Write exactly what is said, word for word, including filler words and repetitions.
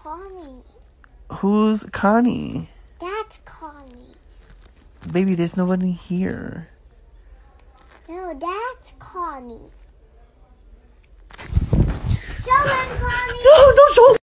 Connie. Who's Connie? That's Connie. Baby, there's nobody here. No, that's Connie. Show them, Connie. No, no, show